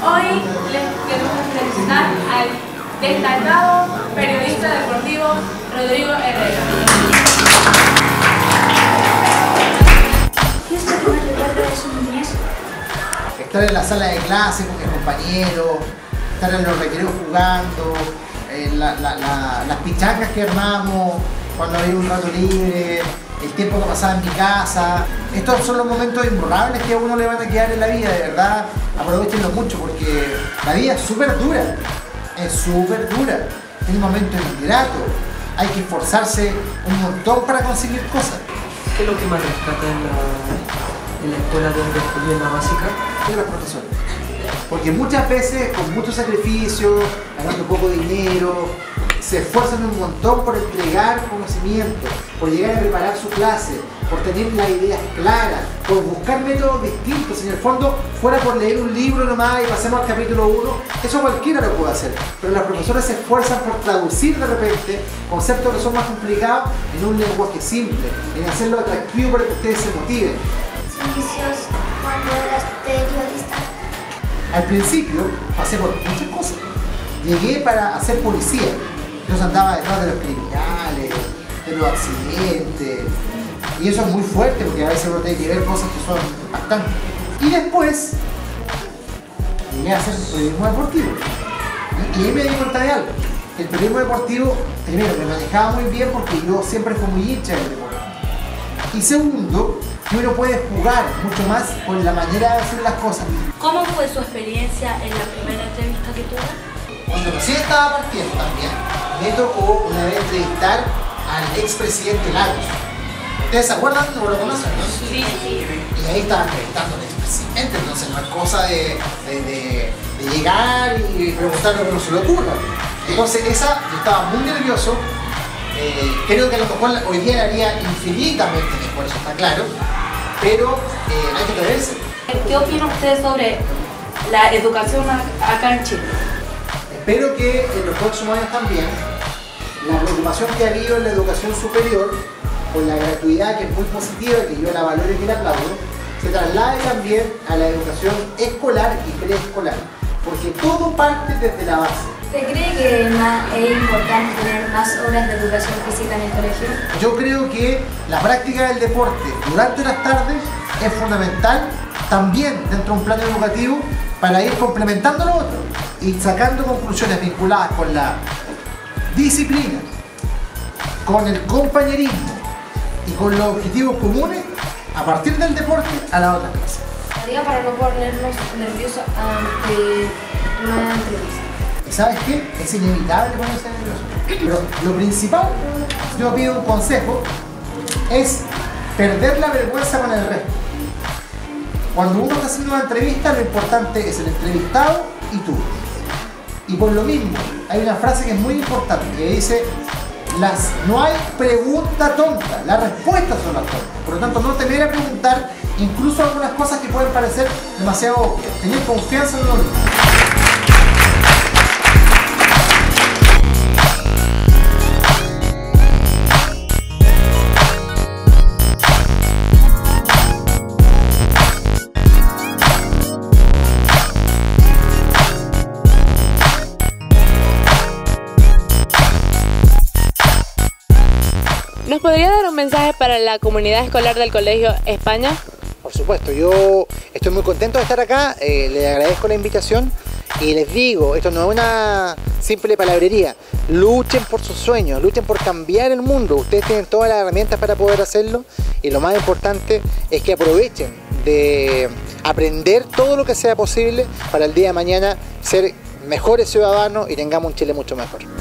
Hoy les queremos presentar al destacado periodista deportivo Rodrigo Herrera. ¿Qué es lo que más recuerda de su niñez? Estar en la sala de clase con mis compañeros, estar en los recreos jugando, las pichacas que armamos cuando había un rato libre, el tiempo que pasaba en mi casa. Estos son los momentos imborrables que a uno le van a quedar en la vida, de verdad. Aprovechenlo mucho porque la vida es súper dura, es un momento ingrato, hay que esforzarse un montón para conseguir cosas. ¿Qué es lo que más rescata en la escuela donde estudié en la básica? De los profesores. Porque muchas veces, con mucho sacrificio, ganando poco dinero, se esfuerzan un montón por entregar conocimiento, por llegar a preparar su clase, por tener las ideas claras, por buscar métodos distintos. En el fondo, fuera por leer un libro nomás y pasemos al capítulo 1, eso cualquiera lo puede hacer. Pero los profesores se esfuerzan por traducir de repente conceptos que son más complicados en un lenguaje simple, en hacerlo atractivo para que ustedes se motiven. ¿Inicios cuando eras periodista? Al principio pasé por muchas cosas. Llegué para hacer policía. Yo andaba detrás de los criminales, de los accidentes. Y eso es muy fuerte porque a veces uno tiene que ver cosas que son impactantes. Y después llegué a hacer periodismo deportivo. Y ahí me di cuenta de algo. El periodismo deportivo, primero, me manejaba muy bien porque yo siempre fui muy hincha del deporte. Y segundo, que uno puede jugar mucho más con la manera de hacer las cosas. ¿Cómo fue su experiencia en la primera entrevista que tuvo? Cuando recién estaba partiendo también, me tocó una vez entrevistar al expresidente Lagos. ¿Ustedes se acuerdan o lo conocen? ¿No? Sí. Y ahí estaba entrevistando al expresidente, entonces no es cosa de llegar y preguntar lo que no se le ocurra. Entonces yo estaba muy nervioso. Creo que a lo mejor hoy día le haría infinitamente mejor, eso está claro, pero hay que atreverse. ¿Qué opina usted sobre la educación acá en Chile? Espero que en los próximos años también la preocupación que ha habido en la educación superior, con la gratuidad que es muy positiva, que yo la valoro y que la aplaudo, se traslade también a la educación escolar y preescolar, porque todo parte desde la base. ¿Usted cree que es importante tener más horas de educación física en el colegio? Yo creo que la práctica del deporte durante las tardes es fundamental también dentro de un plan educativo para ir complementando lo otro y sacando conclusiones vinculadas con la disciplina, con el compañerismo y con los objetivos comunes a partir del deporte a la otra clase. Haría para no ponernos nerviosos ante una entrevista. ¿Y sabes qué? Es inevitable ponerse nervioso. Pero lo principal, yo pido un consejo, es perder la vergüenza con el resto. Cuando uno está haciendo una entrevista, lo importante es el entrevistado y tú. Y por lo mismo, hay una frase que es muy importante, que dice, no hay pregunta tonta, las respuestas son las tontas. Por lo tanto, no temer a preguntar, incluso algunas cosas que pueden parecer demasiado obvias. Tener confianza en uno mismo. ¿Nos podría dar un mensaje para la comunidad escolar del Colegio España? Por supuesto, yo estoy muy contento de estar acá, les agradezco la invitación y les digo, esto no es una simple palabrería, luchen por sus sueños, luchen por cambiar el mundo, ustedes tienen todas las herramientas para poder hacerlo y lo más importante es que aprovechen de aprender todo lo que sea posible para el día de mañana ser mejores ciudadanos y tengamos un Chile mucho mejor.